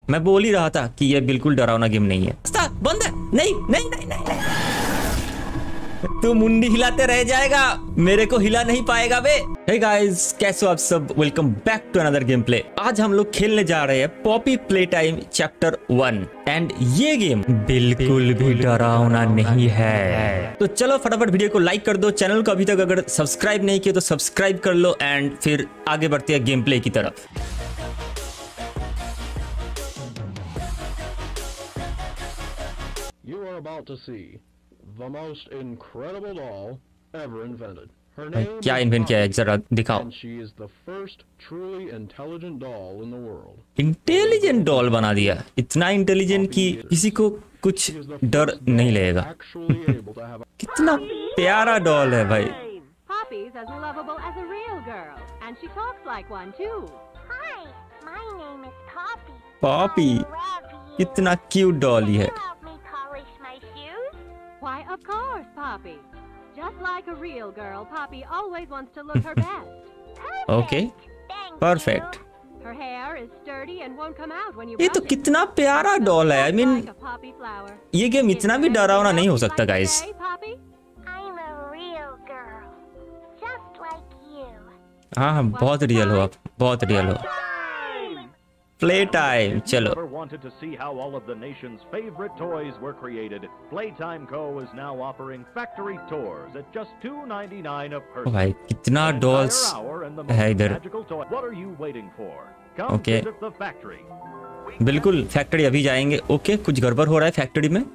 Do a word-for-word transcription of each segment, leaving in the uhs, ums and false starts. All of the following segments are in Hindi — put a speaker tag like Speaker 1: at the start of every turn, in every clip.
Speaker 1: मैं बोल ही रहा था कि ये बिल्कुल डरावना गेम नहीं है। बंद है। नहीं नहीं नहीं नहीं, नहीं। तू मुंडी हिलाते रह जाएगा, मेरे को हिला नहीं पाएगा बे। हे गाइस, कैसे हो आप सब? Welcome back to another game play. आज हम लोग खेलने जा रहे हैं Poppy Playtime chapter one and ये गेम बिल्कुल भी डरावना नहीं है। तो चलो फटाफट वीडियो को लाइक कर दो, चैनल को अभी तक अगर सब्सक्राइब नहीं किया तो सब्सक्राइब कर लो एंड फिर आगे बढ़ते हैं गेम प्ले की तरफ।
Speaker 2: You are about to see the most incredible doll ever invented. Her name
Speaker 1: क्या इन्वेंट किया है जरा दिखाओ।
Speaker 2: and she is the first truly intelligent doll in the world.
Speaker 1: Intelligent doll बना दिया, इतना इंटेलिजेंट कि किसी को कुछ डर नहीं लगेगा।
Speaker 2: Actually able to have a
Speaker 1: कितना प्यारा डॉल है भाई।
Speaker 3: Poppy's as lovable as a real girl, and she talks like one too.
Speaker 4: Hi, my name is Poppy.
Speaker 1: Poppy
Speaker 4: I love you.
Speaker 1: कितना क्यूट डॉल ही है।
Speaker 4: Help me polish my shoes?
Speaker 3: Why, of course, Poppy. Just like a real girl, Poppy always wants to look her best.
Speaker 4: Perfect.
Speaker 1: Okay
Speaker 4: Thank
Speaker 1: perfect.
Speaker 3: Her hair is sturdy and won't come out when you
Speaker 1: ये
Speaker 3: brush
Speaker 1: तो
Speaker 3: it.
Speaker 1: कितना प्यारा डॉल है। I mean
Speaker 3: Like a poppy flower.
Speaker 1: ये गेम इतना भी डरावना नहीं हो सकता guys.
Speaker 3: Hey, Poppy.
Speaker 4: you. I'm a real girl, just like you.
Speaker 1: हाँ हाँ बहुत रियल हो आप, बहुत रियल हो। प्ले टाइम चलो।
Speaker 5: Ever wanted to see how all of the nation's favorite toys were created? Playtime Co. is now offering factory tours at just two ninety-nine a
Speaker 1: ओ
Speaker 5: person.
Speaker 1: भाई कितना
Speaker 5: An entire
Speaker 1: dolls
Speaker 5: hour and the
Speaker 1: है
Speaker 5: most
Speaker 1: इधर।
Speaker 5: magical toy. What are you waiting for? Come
Speaker 1: Okay.
Speaker 5: visit the factory.
Speaker 1: बिल्कुल फैक्ट्री अभी जाएंगे। ओके कुछ गड़बड़ हो रहा है फैक्ट्री में।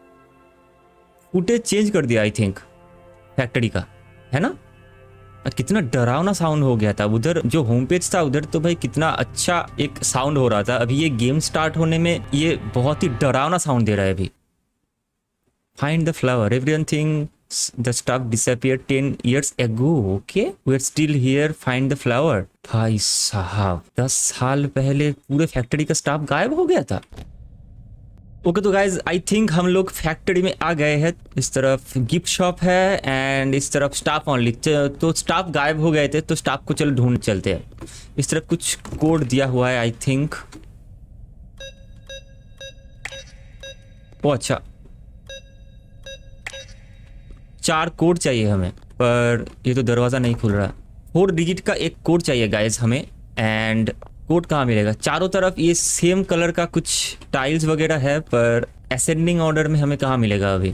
Speaker 1: फुटेज चेंज कर दिया आई थिंक फैक्ट्री का, है ना? कितना डरावना साउंड हो गया था उधर। जो होम पेज था उधर तो भाई कितना अच्छा एक साउंड हो रहा था। अभी ये गेम स्टार्ट होने में ये बहुत ही डरावना साउंड दे रहा है अभी। Find the flower, everyone thinks the staff disappeared ten years ago. Okay we are still here, find the flower. भाई साहब दस साल पहले पूरे फैक्ट्री का स्टाफ गायब हो गया था। ओके okay, तो गाइज आई थिंक हम लोग फैक्ट्री में आ गए हैं। इस तरफ गिफ्ट शॉप है एंड इस तरफ स्टाफ ओनली। तो स्टाफ गायब हो गए थे तो स्टाफ को चलो ढूंढ चलते हैं। इस तरफ कुछ कोड दिया हुआ है आई थिंक। ओ अच्छा चार कोड चाहिए हमें, पर ये तो दरवाजा नहीं खुल रहा। फोर डिजिट का एक कोड चाहिए गाइज हमें। एंड कोड कहाँ मिलेगा? चारों तरफ ये सेम कलर का कुछ टाइल्स वगैरह है, पर असेंडिंग ऑर्डर में हमें कहाँ मिलेगा अभी?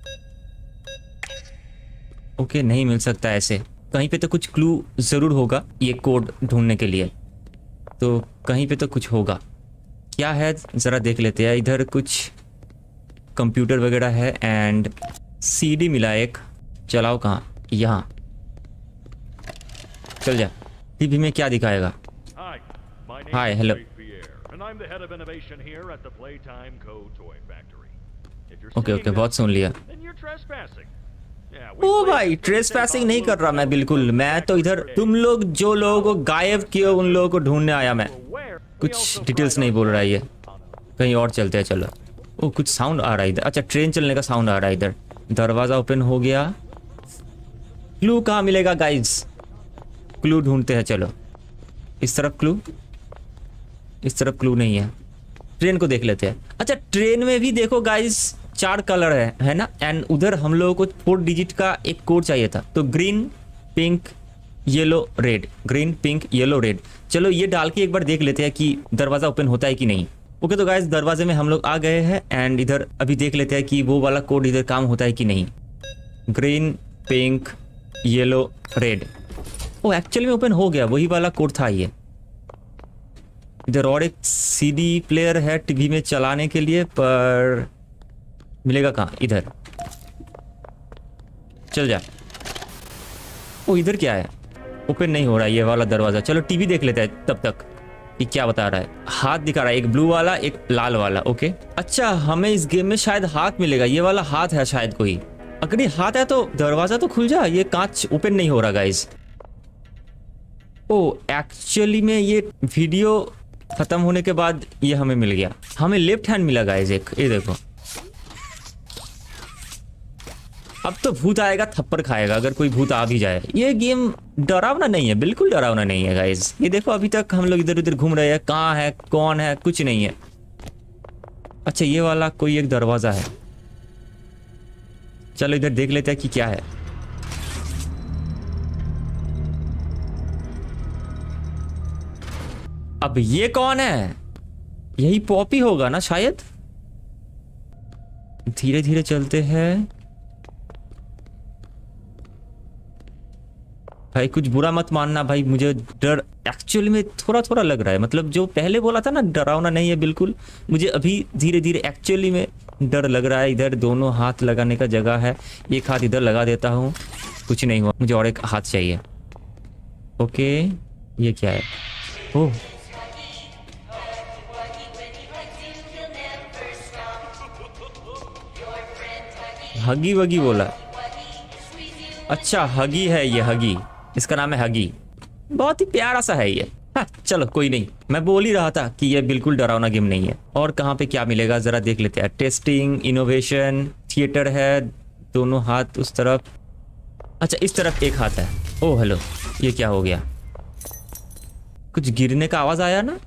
Speaker 1: ओके नहीं मिल सकता ऐसे। कहीं पे तो कुछ क्लू जरूर होगा ये कोड ढूंढने के लिए, तो कहीं पे तो कुछ होगा। क्या है जरा देख लेते हैं। इधर कुछ कंप्यूटर वगैरह है एंड सीडी मिला एक। चलाओ कहाँ? यहाँ चल जा। टीवी में क्या दिखाएगा?
Speaker 5: Hi, my name
Speaker 1: Hi,
Speaker 5: is
Speaker 1: hello.
Speaker 5: Ray Pierre, and I'm the head of innovation here at the Playtime Co. Toy Factory. If you're
Speaker 1: okay
Speaker 5: seeing
Speaker 1: okay
Speaker 5: this,
Speaker 1: बहुत सुन लिया।
Speaker 5: then you're trespassing. Yeah, we
Speaker 1: O
Speaker 5: play
Speaker 1: भाई
Speaker 5: this
Speaker 1: ट्रेस
Speaker 5: Thursday
Speaker 1: पैसिंग नहीं
Speaker 5: on
Speaker 1: कर रहा मैं
Speaker 5: Bluetooth
Speaker 1: बिल्कुल। मैं तो इधर तुम लोग जो लोगों को गायब किए उन लोगों को ढूंढने आया मैं।
Speaker 5: Where we
Speaker 1: कुछ
Speaker 5: also
Speaker 1: डिटेल्स
Speaker 5: pride
Speaker 1: नहीं बोल रहा है ये।
Speaker 5: ourselves
Speaker 1: कहीं और चलते हैं चलो। ओ कुछ साउंड आ रहा है इधर। अच्छा ट्रेन चलने का साउंड आ रहा है इधर। दरवाजा ओपन हो गया। क्लू कहाँ मिलेगा गाइज? क्लू ढूंढते हैं चलो। इस तरफ क्लू, इस तरफ क्लू नहीं है। ट्रेन को देख लेते हैं। अच्छा ट्रेन में भी देखो गाइज चार कलर है, है ना? एंड उधर हम लोगों को फोर डिजिट का एक कोड चाहिए था। तो green pink yellow red, green pink yellow red. चलो ये डाल के एक बार देख लेते हैं कि दरवाजा ओपन होता है कि नहीं। ओके तो गाइज दरवाजे में हम लोग आ गए हैं एंड इधर अभी देख लेते हैं कि वो वाला कोड इधर काम होता है कि नहीं। Green pink yellow red. Oh actually में ओपन हो गया, वही वाला कोड था ये। इधर और एक सीडी प्लेयर है टीवी में चलाने के लिए, पर मिलेगा कहाँ? इधर चल जा। ओ इधर क्या है? ओपन नहीं हो रहा ये वाला दरवाजा। चलो टीवी देख लेते हैं तब तक ये क्या बता रहा है। हाथ दिखा रहा है, एक ब्लू वाला एक लाल वाला। ओके अच्छा हमें इस गेम में शायद हाथ मिलेगा। ये वाला हाथ है शायद कोई। अगर ये हाथ है तो दरवाजा तो खुल जा। ये कांच ओपन नहीं हो रहा गाइस। ओ एक्चुअली में ये वीडियो खत्म होने के बाद ये हमें मिल गया। हमें लेफ्ट हैंड मिला गाइस एक। ये देखो अब तो भूत आएगा थप्पड़ खाएगा अगर कोई भूत आ भी जाए। ये गेम डरावना नहीं है, बिल्कुल डरावना नहीं है गाइस। ये देखो अभी तक हम लोग इधर उधर घूम रहे हैं, कहाँ है कौन है कुछ नहीं है। अच्छा ये वाला कोई एक दरवाजा है, चलो इधर देख लेते हैं कि क्या है। अब ये कौन है? यही पॉपी होगा ना शायद। धीरे धीरे चलते हैं। भाई कुछ बुरा मत मानना भाई, मुझे डर एक्चुअली में थोड़ा थोड़ा लग रहा है। मतलब जो पहले बोला था ना डरावना नहीं है बिल्कुल, मुझे अभी धीरे धीरे एक्चुअली में डर लग रहा है। इधर दोनों हाथ लगाने का जगह है, एक हाथ इधर लगा देता हूँ, कुछ नहीं हुआ, मुझे और एक हाथ चाहिए। ओके ये क्या है? ओह हगी वगी बोला। अच्छा हगी है ये, हगी, इसका नाम है हगी। बहुत ही प्यारा सा है ये। हाँ, चलो कोई नहीं, मैं बोल ही रहा था कि ये बिल्कुल डरावना गेम नहीं है। और कहाँ पे क्या मिलेगा जरा देख लेते हैं। टेस्टिंग, इनोवेशन, थिएटर है, दोनों हाथ उस तरफ। अच्छा इस तरफ एक हाथ है। ओह हेलो, ये क्या हो गया? कुछ गिरने का आवाज आया ना।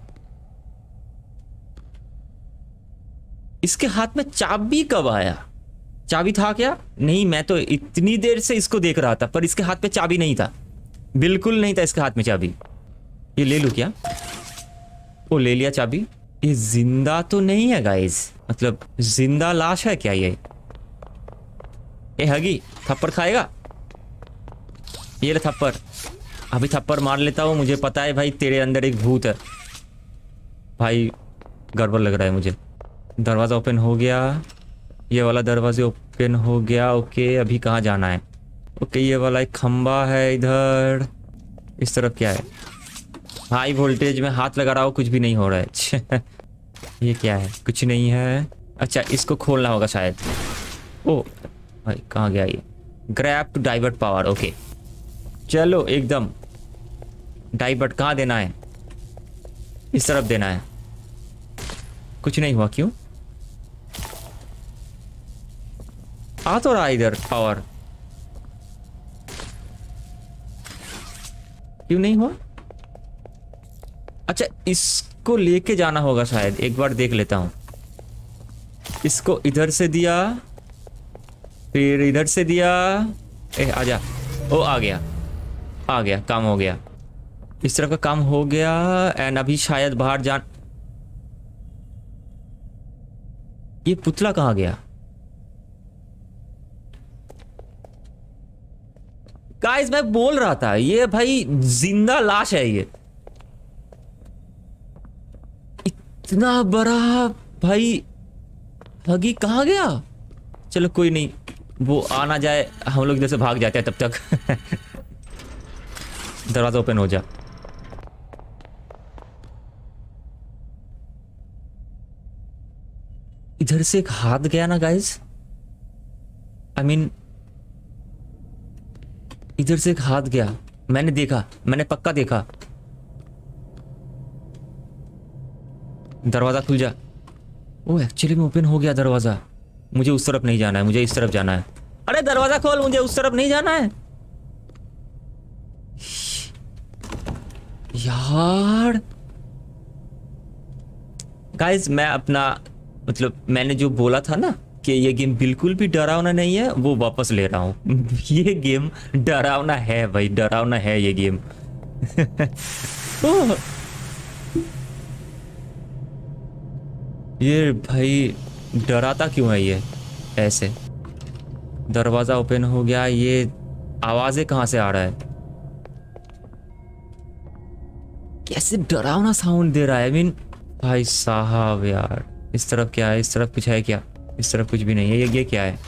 Speaker 1: इसके हाथ में चाबी कब आया? चाबी था क्या? नहीं, मैं तो इतनी देर से इसको देख रहा था पर इसके हाथ में चाबी नहीं था, बिल्कुल नहीं था इसके हाथ में चाबी। ये ले लूं क्या? ओ ले लिया चाबी। ये जिंदा तो नहीं है गाइस, मतलब जिंदा लाश है क्या ये? ए हगी थप्पड़ खाएगा? ये ले थप्पड़, अभी थप्पड़ मार लेता हूँ। मुझे पता है भाई तेरे अंदर एक भूत है। भाई गड़बड़ लग रहा है मुझे। दरवाजा ओपन हो गया, ये वाला दरवाजा ओपन हो गया। ओके अभी कहाँ जाना है? ओके ये वाला एक खंबा है इधर। इस तरफ क्या है? हाई वोल्टेज में हाथ लगा रहा हूँ, कुछ भी नहीं हो रहा है। ये क्या है? कुछ नहीं है। अच्छा इसको खोलना होगा शायद। ओ भाई कहाँ गया ये? Grab to divert power. Okay चलो एकदम डाइवर्ट। कहाँ देना है? इस तरफ देना है। कुछ नहीं हुआ, क्यों? आ तो रहा इधर पावर, क्यों नहीं हुआ? अच्छा इसको लेके जाना होगा शायद, एक बार देख लेता हूं। इसको इधर से दिया, फिर इधर से दिया। ए आजा। ओ आ गया, आ गया, काम हो गया। इस तरह का काम हो गया। एंड अभी शायद बाहर जान। ये पुतला कहाँ गया? गाइस मैं बोल रहा था ये भाई जिंदा लाश है। ये इतना बड़ा भाई हगी कहाँ गया? चलो कोई नहीं, वो आना जाए, हम लोग इधर से भाग जाते हैं तब तक। दरवाजा ओपन हो जा। इधर से एक हाथ गया ना गाइस, आई मीन इधर से एक हाथ गया। मैंने देखा, मैंने पक्का देखा। दरवाजा खुल जा। ओ एक्चुअली में ओपन हो गया दरवाजा। मुझे उस तरफ नहीं जाना है, मुझे इस तरफ जाना है। अरे दरवाजा खोल, मुझे उस तरफ नहीं जाना है यार। गाइस मैं अपना मतलब मैंने जो बोला था ना कि ये गेम बिल्कुल भी डरावना नहीं है, वो वापस ले रहा हूँ। ये गेम डरावना है भाई, डरावना है ये गेम। ये भाई डराता क्यों है ये ऐसे? दरवाजा ओपन हो गया। ये आवाजें कहाँ से आ रहा है? कैसे डरावना साउंड दे रहा है। आई मीन भाई साहब यार। इस तरफ क्या है? इस तरफ कुछ है क्या? इस तरफ कुछ भी नहीं है। ये ये क्या है?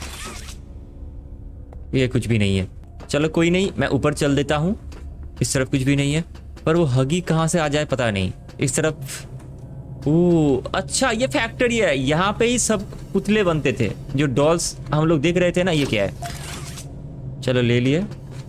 Speaker 1: ये कुछ भी नहीं है। चलो कोई नहीं, मैं ऊपर चल देता हूँ। इस तरफ कुछ भी नहीं है, पर वो हगी कहाँ से आ जाए पता नहीं। इस तरफ ओ अच्छा ये फैक्ट्री है, यहाँ पे ही सब पुतले बनते थे जो डॉल्स हम लोग देख रहे थे ना। ये क्या है? चलो ले लिए।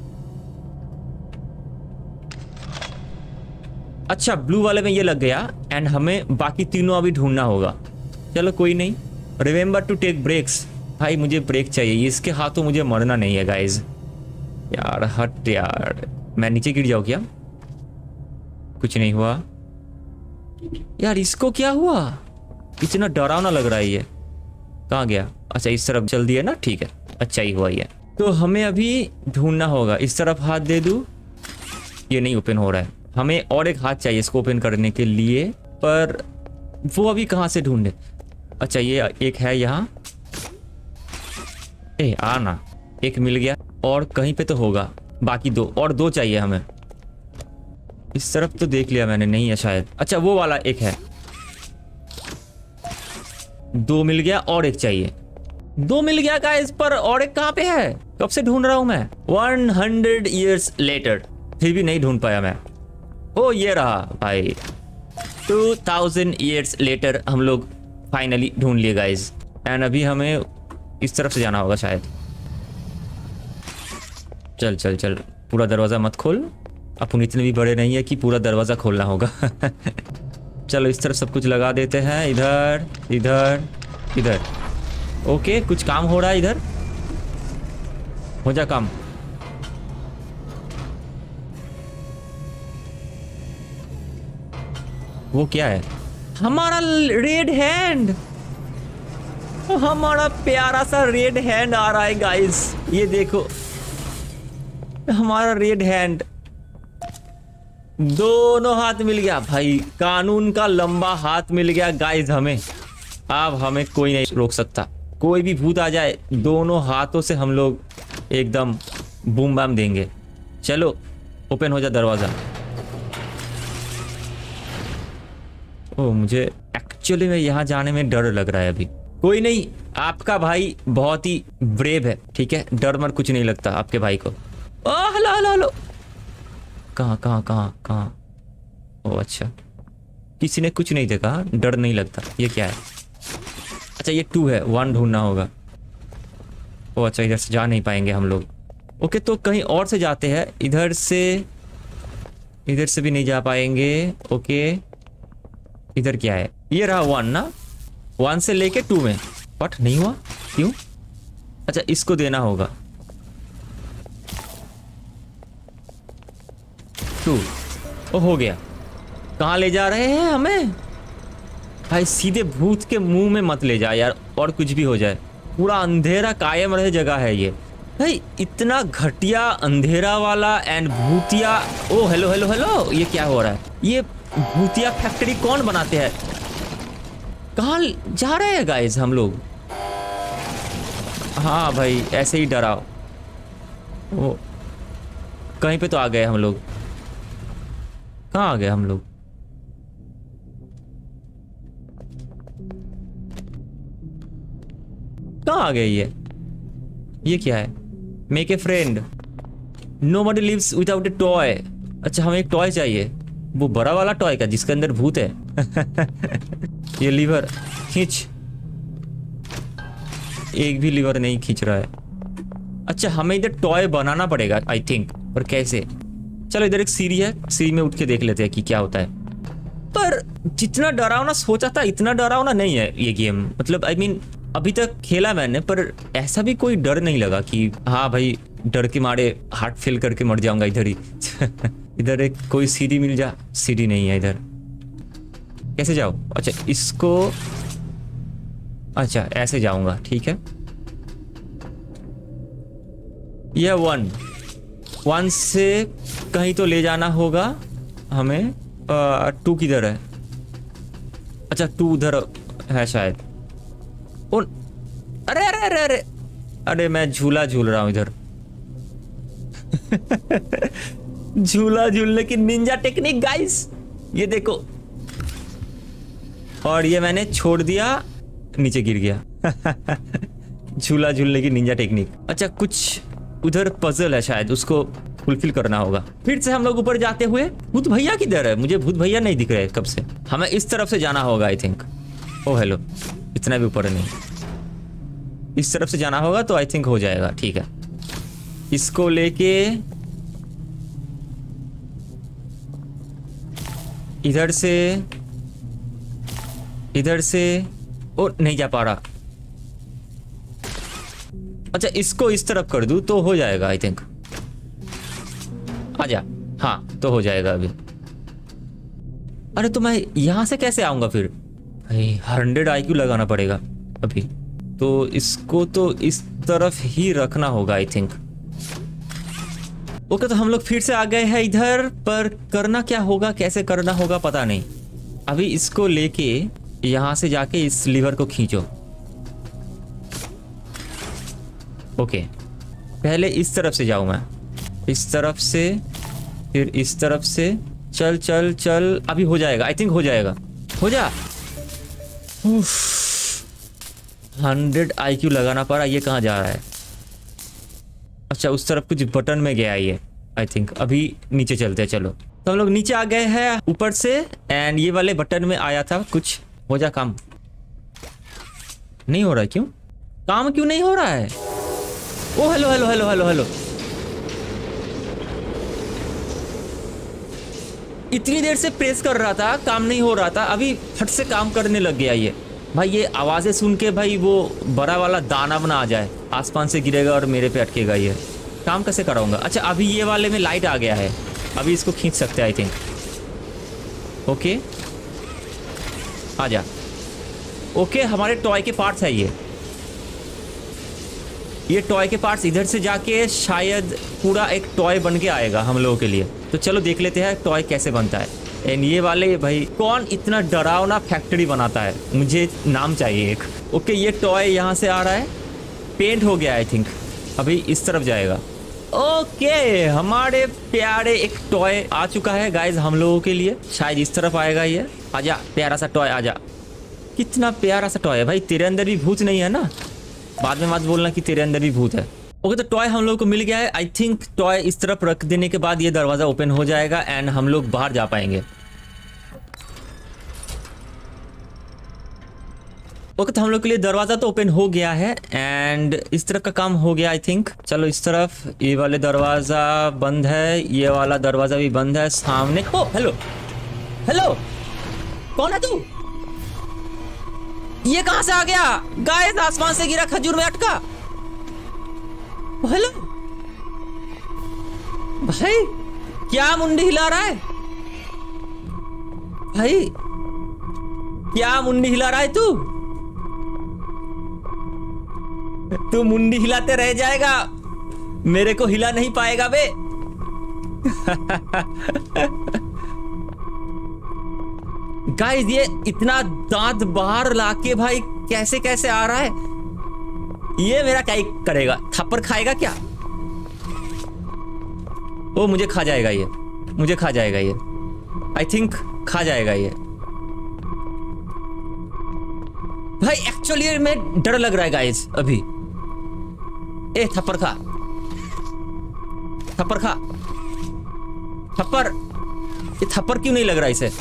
Speaker 1: अच्छा ब्लू वाले में ये लग गया एंड हमें बाकी तीनों अभी ढूंढना होगा। चलो कोई नहीं। Remember to take breaks. भाई मुझे ब्रेक चाहिए, इसके हाथों मुझे मरना नहीं है गाइज। यार हट यार, मैं नीचे गिर जाऊँ क्या? कुछ नहीं हुआ यार। इसको क्या हुआ? इतना डरावना लग रहा है ये। कहाँ गया? अच्छा इस तरफ चल दिया ना, ठीक है, अच्छा ही हुआ ये। तो हमें अभी ढूंढना होगा। इस तरफ हाथ दे दूं, ये नहीं ओपन हो रहा है। हमें और एक हाथ चाहिए इसको ओपन करने के लिए, पर वो अभी कहाँ से ढूंढे? अच्छा ये एक है यहाँ। ए आना, एक मिल गया। और कहीं पे तो होगा, बाकी दो और दो चाहिए हमें। इस तरफ तो देख लिया मैंने, नहीं है शायद। अच्छा वो वाला एक है, दो मिल गया और एक चाहिए। दो मिल गया गाइस, पर और एक कहाँ पे है? कब से ढूंढ रहा हूं मैं। वन हंड्रेड ईयर्स लेटर, फिर भी नहीं ढूंढ पाया मैं। ओ ये रहा भाई, टू थाउजेंड ईयर्स लेटर हम लोग फाइनली ढूंढ लिए गाइस। एंड अभी हमें इस तरफ से जाना होगा शायद। चल चल चल, पूरा दरवाजा मत खोल, अपन इतने भी बड़े नहीं है कि पूरा दरवाजा खोलना होगा। चलो इस तरफ सब कुछ लगा देते हैं, इधर इधर इधर। ओके कुछ काम हो रहा है इधर, हो जा काम। वो क्या है? हमारा रेड हैंड, हमारा प्यारा सा रेड हैंड आ रहा है गाइस। ये देखो हमारा रेड हैंड, दोनों हाथ मिल गया भाई, कानून का लंबा हाथ मिल गया गाइस हमें। अब हमें कोई नहीं रोक सकता, कोई भी भूत आ जाए, दोनों हाथों से हम लोग एकदम बूम बाम देंगे। चलो ओपन हो जा दरवाजा। ओ मुझे एक्चुअली में यहाँ जाने में डर लग रहा है अभी। कोई नहीं, आपका भाई बहुत ही ब्रेव है, ठीक है, डर मर कुछ नहीं लगता आपके भाई को। ओ हेलो हेलो हेलो, कहाँ कहाँ कहाँ कहाँ? ओ अच्छा, किसी ने कुछ नहीं देखा, डर नहीं लगता। ये क्या है? अच्छा ये टू है, वन ढूंढना होगा। ओ अच्छा इधर से जा नहीं पाएंगे हम लोग। ओके तो कहीं और से जाते हैं, इधर से इधर से भी नहीं जा पाएंगे। ओके इधर क्या है? ये रहा वन ना, वन से लेके टू में। बट नहीं हुआ क्यों? अच्छा इसको देना होगा टू। ओ हो गया। कहाँ ले जा रहे हैं हमें भाई? सीधे भूत के मुंह में मत ले जा यार, और कुछ भी हो जाए। पूरा अंधेरा कायम रहे जगह है ये भाई, इतना घटिया अंधेरा वाला एंड भूतिया। ओ हेलो हेलो हेलो, ये क्या हो रहा है? ये भूतिया फैक्ट्री कौन बनाते हैं? कहाँ जा रहे हैं गाइस हम लोग? हाँ भाई ऐसे ही डराओ। ओ कहीं पे तो आ गए हम लोग। कहाँ आ गए हम लोग? कहाँ आ गए ये? ये क्या है? Make a friend, nobody lives without a toy. अच्छा हमें एक टॉय चाहिए, वो बड़ा वाला टॉय का जिसके अंदर भूत है। ये लीवर खींच, एक भी लीवर नहीं खींच रहा है। अच्छा हमें इधर टॉय बनाना पड़ेगा आई थिंक, पर कैसे? चलो इधर एक सीढ़ी है, सीढ़ी में उठ के देख लेते हैं कि क्या होता है। पर जितना डरावना सोचा था इतना डरावना नहीं है ये गेम। मतलब आई I मीन mean, अभी तक खेला मैंने, पर ऐसा भी कोई डर नहीं लगा कि हाँ भाई डर के मारे हार्ट फेल करके मर जाऊंगा इधर ही। इधर एक कोई सीढ़ी मिल जा, सीढ़ी नहीं है इधर। कैसे जाओ? अच्छा इसको, अच्छा ऐसे जाऊंगा, ठीक है। यह वन वन से कहीं तो ले जाना होगा हमें। टू किधर है? अच्छा टू उधर है शायद। ओ, अरे अरे अरे अरे अरे मैं झूला झूल रहा हूं इधर। झूला झूलने की निंजा टेक्निक गाइस, ये देखो। और ये मैंने छोड़ दिया, नीचे गिर गया। झूला झूलने की निंजा टेक्निक। अच्छा कुछ उधर पजल है शायद, उसको फुलफिल करना होगा। फिर से हम लोग ऊपर जाते हुए। भूत भैया किधर है? मुझे भूत भैया नहीं दिख रहे कब से। हमें इस तरफ से जाना होगा आई थिंक। ओ हेलो, इतना भी ऊपर नहीं, इस तरफ से जाना होगा तो आई थिंक हो जाएगा, ठीक है। इसको लेके इधर से इधर से, ओ नहीं जा पा रहा। अच्छा इसको इस तरफ कर दूं तो हो जाएगा आई थिंक। आजा, हाँ तो हो जाएगा अभी। अरे तो मैं यहां से कैसे आऊंगा फिर? भाई हंड्रेड आई क्यू लगाना पड़ेगा अभी तो। इसको तो इस तरफ ही रखना होगा आई थिंक। ओके तो हम लोग फिर से आ गए हैं इधर, पर करना क्या होगा, कैसे करना होगा पता नहीं। अभी इसको लेके यहां से जाके इस लीवर को खींचो। ओके पहले इस तरफ से जाऊं मैं, इस तरफ से फिर इस तरफ से। चल चल चल अभी हो जाएगा आई थिंक, हो जाएगा। हो जा। हंड्रेड आई क्यू लगाना पड़ा। ये कहाँ जा रहा है? अच्छा उस तरफ कुछ बटन में गया ये आई थिंक। अभी नीचे चलते हैं चलो। तो हम लोग नीचे आ गए हैं ऊपर से, एंड ये वाले बटन में आया था कुछ। हो जा काम। नहीं हो रहा है, क्यों काम क्यों नहीं हो रहा है? Oh hello hello hello hello hello. इतनी देर से प्रेस कर रहा था, काम नहीं हो रहा था, अभी फट से काम करने लग गया ये। भाई ये आवाजें सुन के भाई वो बड़ा वाला दाना बना आ जाए, आसमान से गिरेगा और मेरे पे अटकेगा ये। काम कैसे कराऊंगा? अच्छा अभी ये वाले में लाइट आ गया है, अभी इसको खींच सकते हैं आई थिंक। ओके आ जा। ओके हमारे टॉय के पार्ट्स है ये। ये टॉय के पार्ट्स इधर से जाके शायद पूरा एक टॉय बन के आएगा हम लोगों के लिए। तो चलो देख लेते हैं टॉय कैसे बनता है। एंड ये वाले भाई कौन इतना डरावना फैक्ट्री बनाता है, मुझे नाम चाहिए एक। ओके ये टॉय यहाँ से आ रहा है, पेंट हो गया आई थिंक। अभी इस तरफ जाएगा। ओके हमारे प्यारे एक टॉय आ चुका है गाइज हम लोगों के लिए। शायद इस तरफ आएगा ये। आजा प्यारा सा टॉय आजा। कितना प्यारा सा टॉय है भाई। तेरे अंदर भी भूत नहीं है ना? बाद में मत बोलना कि तेरे अंदर भी भूत है। ओके तो टॉय हम लोग को मिल गया है आई थिंक। टॉय इस तरफ रख देने के बाद ये दरवाजा ओपन हो जाएगा एंड हम लोग बाहर जा पाएंगे। ओके तो हम लोग के लिए दरवाजा तो ओपन हो गया है एंड इस तरफ का काम हो गया आई थिंक। चलो इस तरफ ये वाले दरवाजा बंद है, ये वाला दरवाजा भी बंद है। सामने ओ हेलो हेलो, कौन है तू? ये कहां से आ गया? गाइस आसमान से गिरा, खजूर में अटका। हेलो भाई, क्या मुंडी हिला रहा है भाई? क्या मुंडी हिला रहा है तू? तू मुंडी हिलाते रह जाएगा, मेरे को हिला नहीं पाएगा बे। गाइस ये इतना दांत बाहर लाके भाई कैसे कैसे आ रहा है? ये मेरा क्या करेगा? थप्पड़ खाएगा क्या? वो मुझे खा जाएगा ये, मुझे खा जाएगा ये आई थिंक, खा जाएगा ये भाई। एक्चुअली में डर लग रहा है गाइस अभी। ए थप्पड़ खा, थप्पड़ खा, थप्पड़। ये थप्पड़ क्यों नहीं लग रहा इसे?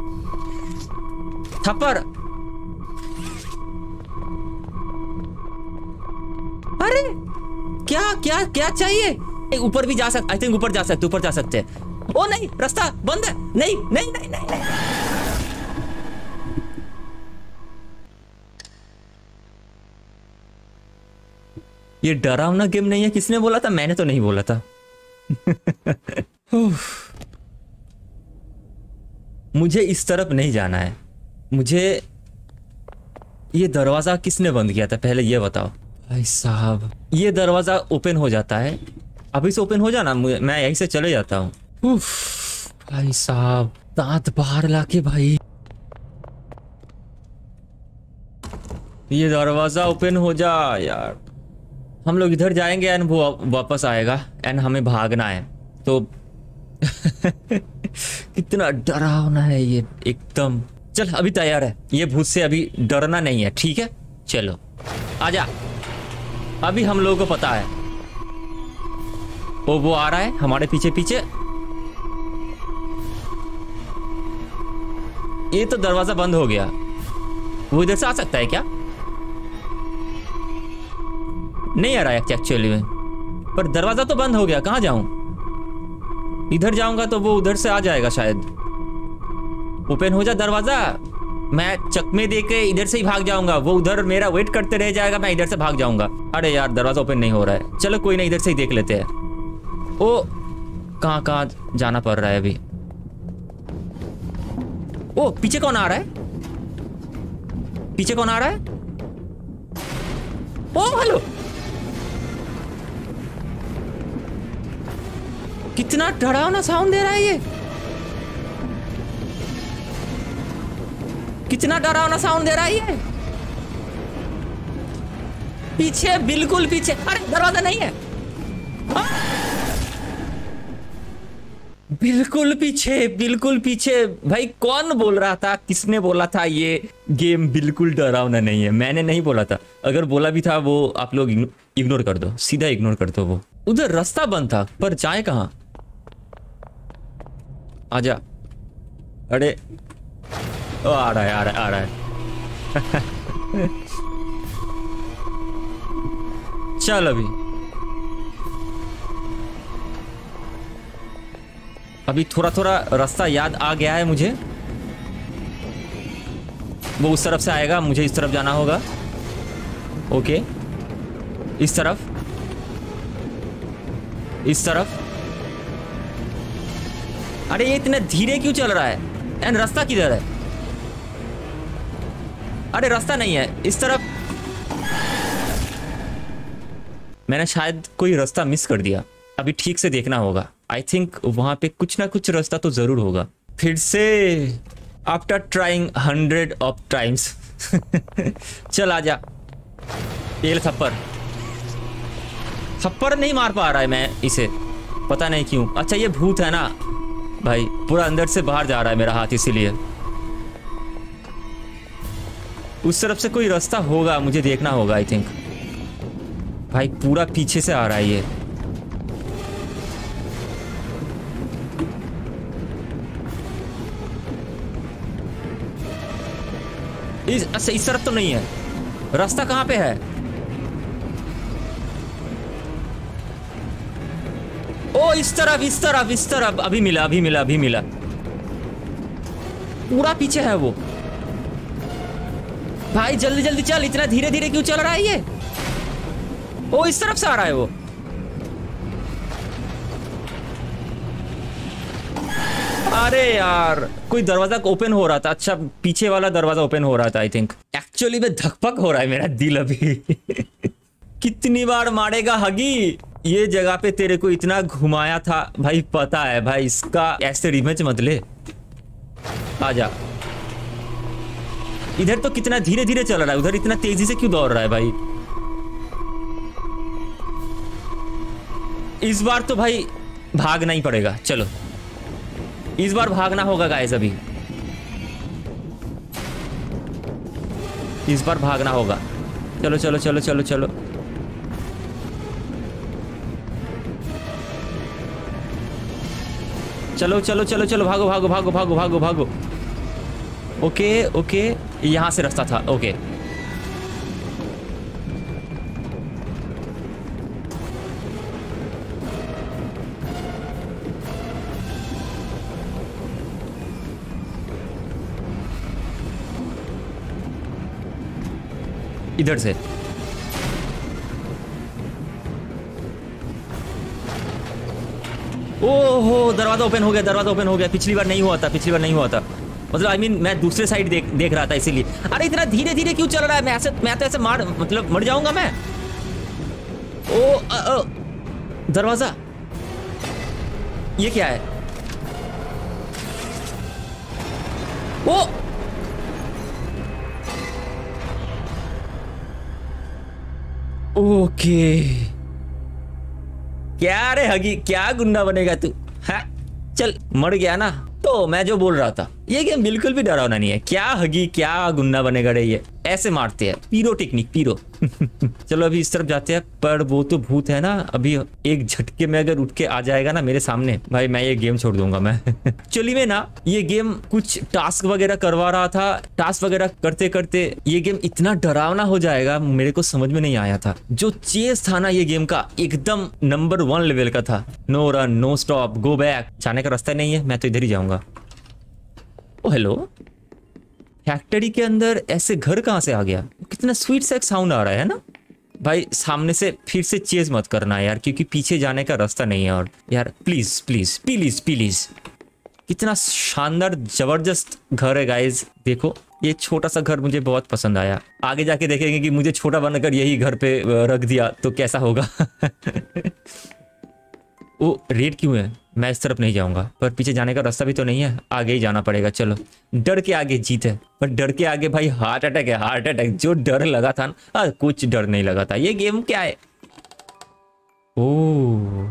Speaker 1: थप्पड़। अरे क्या क्या क्या चाहिए? ऊपर भी जा सकते आई थिंक, ऊपर जा सकते ऊपर जा सकते हैं। ओ नहीं रास्ता बंद है। नहीं नहीं नहीं नहीं, नहीं। ये डरावना गेम नहीं है। किसने बोला था? मैंने तो नहीं बोला था। मुझे इस तरफ नहीं जाना है। मुझे ये दरवाजा किसने बंद किया था पहले ये बताओ भाई साहब। ये दरवाजा ओपन हो जाता है, अभी से ओपन हो जाना, मैं यहीं से चले जाता हूँ। भाई साहब दांत बाहर लाके भाई। ये दरवाजा ओपन हो जा यार। हम लोग इधर जाएंगे एंड वो वापस आएगा एंड हमें भागना है। तो कितना डरावना है ये एकदम। चल अभी तैयार है, ये भूत से अभी डरना नहीं है, ठीक है? चलो आजा। अभी हम लोगों को पता है वो वो आ रहा है हमारे पीछे पीछे। ये तो दरवाजा बंद हो गया, वो इधर से आ सकता है क्या? नहीं आ रहा है एक्चुअली में, पर दरवाजा तो बंद हो गया। कहां जाऊं? इधर जाऊंगा तो वो उधर से आ जाएगा शायद। ओपन हो जा दरवाजा। मैं चकमे दे के इधर से ही भाग जाऊंगा, वो उधर मेरा वेट करते रह जाएगा, मैं इधर से भाग जाऊंगा। अरे यार दरवाजा ओपन नहीं हो रहा है। चलो कोई नहीं, इधर से ही देख लेते हैं। ओ कहां कहां जाना पड़ रहा है अभी। ओ पीछे कौन आ रहा है? पीछे कौन आ रहा है? ओ हेलो, कितना डरावना साउंड दे रहा है ये, कितना डरावना साउंड दे रहा है ये। पीछे, बिल्कुल पीछे। अरे दरवाजा नहीं है, आ! बिल्कुल पीछे, बिल्कुल पीछे। भाई कौन बोल रहा था, किसने बोला था ये गेम बिल्कुल डरावना नहीं है? मैंने नहीं बोला था। अगर बोला भी था वो आप लोग इग्नोर कर दो, सीधा इग्नोर कर दो। वो उधर रास्ता बंद था, पर जाए कहाँ? आजा। अरे ओ, आ रहा है, आ रहा है, आ रहा है। चल अभी अभी थोड़ा थोड़ा रास्ता याद आ गया है मुझे। वो उस तरफ से आएगा, मुझे इस तरफ जाना होगा। ओके, इस तरफ, इस तरफ। अरे ये इतना धीरे क्यों चल रहा है? एंड रास्ता किधर है? अरे रास्ता नहीं है, इस तरफ। मैंने शायद कोई रास्ता मिस कर दिया, अभी ठीक से देखना होगा। आई थिंक वहां पे कुछ ना कुछ रास्ता तो जरूर होगा। फिर से after trying hundred of times. चल आजा। ये थप्पड़, थप्पड़ नहीं मार पा रहा है मैं इसे, पता नहीं क्यों। अच्छा ये भूत है ना भाई, पूरा अंदर से बाहर जा रहा है मेरा हाथ, इसीलिए। उस तरफ से कोई रास्ता होगा, मुझे देखना होगा आई थिंक। भाई पूरा पीछे से आ रहा है ये। इस अच्छा इस तरफ तो नहीं है, रास्ता कहाँ पे है? ओ इस तरफ, इस तरफ, इस तरफ। अभी मिला, अभी मिला, अभी मिला। पूरा पीछे है वो। भाई जल्दी जल्दी चल, इतना धीरे धीरे क्यों चल रहा है ये? ओ इस तरफ से आ रहा है वो। अरे यार कोई दरवाजा ओपन हो रहा था। अच्छा पीछे वाला दरवाजा ओपन हो रहा था आई थिंक। एक्चुअली में धकपक हो रहा है मेरा दिल अभी। कितनी बार मारेगा हगी? ये जगह पे तेरे को इतना घुमाया था भाई, पता है भाई, इसका ऐसे रिवेंज मत ले। आजा। इधर तो कितना धीरे धीरे चल रहा है, उधर इतना तेजी से क्यों दौड़ रहा है भाई? इस बार तो भाई भागना ही पड़ेगा। चलो इस बार भागना होगा गाइस, अभी इस बार भागना होगा। चलो चलो चलो चलो चलो। चलो चलो चलो चलो, भागो भागो भागो भागो भागो भागो। ओके ओके, यहां से रास्ता था। ओके इधर से। ओहो दरवाजा ओपन हो गया, दरवाजा ओपन हो गया। पिछली बार नहीं हुआ था, पिछली बार नहीं हुआ था। मतलब आई I मीन mean, मैं दूसरे साइड देख देख रहा था इसीलिए। अरे इतना धीरे धीरे क्यों चल रहा है? मैं ऐसे मैं तो ऐसे मार मतलब मर जाऊंगा मैं। ओ अ, अ, दरवाजा ये क्या है? ओ ओके, क्या रे हगी, क्या गुंडा बनेगा तू? हाँ चल, मर गया ना। तो मैं जो बोल रहा था, ये गेम बिल्कुल भी डरावना नहीं है। क्या हगी, क्या गुंडा बनेगा रे? ये ऐसे मारते हैं, पीरो टेक्निक, पीरो। चलो अभी इस तरफ जाते हैं। पर वो तो भूत है ना, अभी एक झटके में अगर उठ के आ जाएगा ना मेरे सामने, भाई मैं ये गेम छोड़ दूंगा मैं। एक्चुअली में ना ये गेम कुछ टास्क वगैरह करवा रहा था, टास्क वगैरह करते करते ये गेम इतना डरावना हो जाएगा मेरे को समझ में नहीं आया था। जो चेस था ना ये गेम का, एकदम नंबर वन लेवल का था। No run, no stop, go back. जाने का रास्ता नहीं है, मैं तो इधर ही जाऊंगा। ओ हेलो, फैक्ट्री के अंदर ऐसे घर कहां से आ गया? कितना स्वीट सा एक साउंड आ रहा है ना भाई। सामने से फिर से चेज मत करना यार, क्योंकि पीछे जाने का रास्ता नहीं है। और यार प्लीज प्लीज प्लीज प्लीज। कितना शानदार जबरदस्त घर है गाइज। देखो ये छोटा सा घर मुझे बहुत पसंद आया। आगे जाके देखेंगे कि मुझे छोटा बनकर यही घर पे रख दिया तो कैसा होगा। वो रेड क्यों है? मैं इस तरफ नहीं जाऊंगा, पर पीछे जाने का रास्ता भी तो नहीं है, आगे ही जाना पड़ेगा। चलो, डर के आगे जीत है, पर डर के आगे भाई हार्ट अटैक है, हार्ट अटैक। जो डर लगा था ना, कुछ डर नहीं लगा था। ये गेम क्या है? ओह,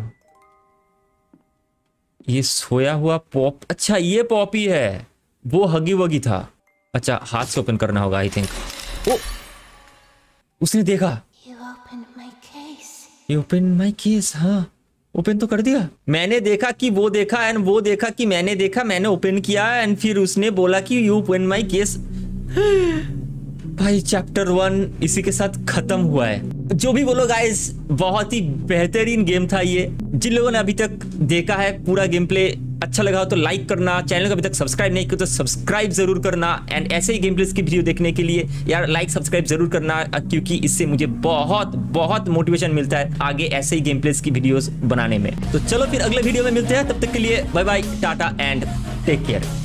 Speaker 1: ये सोया हुआ पॉप, अच्छा ये पॉपी है, वो हगी वगी था। अच्छा, हाथ से ओपन करना होगा आई थिंक। ओ, उसने देखा।
Speaker 4: You opened my case.
Speaker 1: You opened my case, हाँ ओपन तो कर दिया। मैंने देखा कि वो देखा एंड वो देखा कि मैंने देखा, मैंने ओपन किया एंड फिर उसने बोला कि यू ओपन माई केस। भाई चैप्टर वन इसी के साथ खत्म हुआ है। जो भी बोलो गाइस, बहुत ही बेहतरीन गेम था ये। जिन लोगों ने अभी तक देखा है पूरा गेम प्ले, अच्छा लगा हो तो लाइक करना, चैनल को अभी तक सब्सक्राइब नहीं किया तो सब्सक्राइब जरूर करना एंड ऐसे ही गेम प्लेस की वीडियो देखने के लिए यार लाइक सब्सक्राइब जरूर करना, क्योंकि इससे मुझे बहुत बहुत मोटिवेशन मिलता है आगे ऐसे ही गेम प्लेस की वीडियोस बनाने में। तो चलो फिर अगले वीडियो में मिलते हैं, तब तक के लिए bye bye, tata and take care.